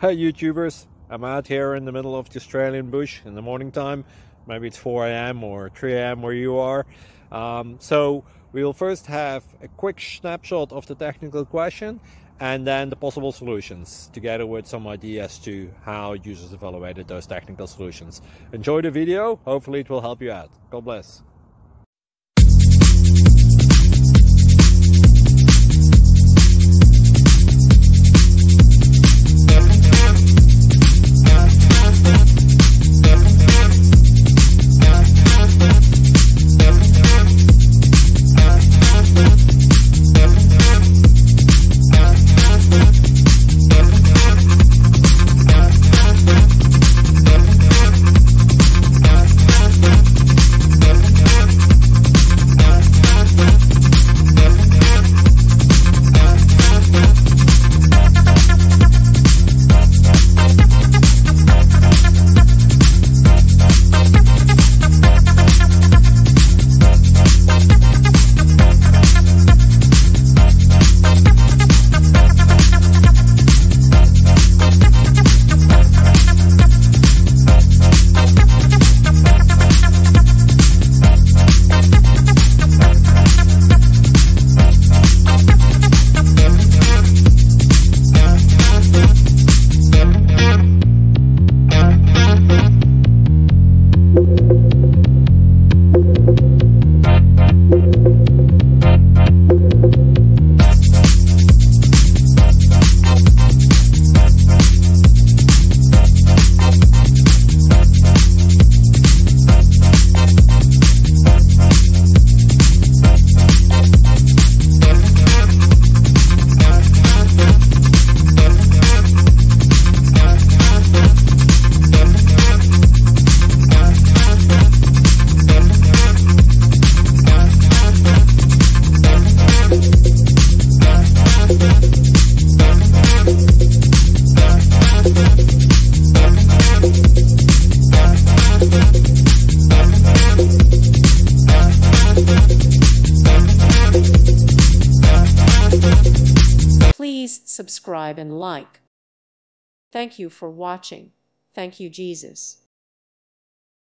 Hey YouTubers, I'm out here in the middle of the Australian bush in the morning time. Maybe it's 4 a.m. or 3 a.m. where you are. So we'll first have a quick snapshot of the technical question and then the possible solutions, together with some ideas to how users evaluated those technical solutions. Enjoy the video, hopefully it will help you out. God bless. Please subscribe and like. Thank you for watching. Thank you, Jesus.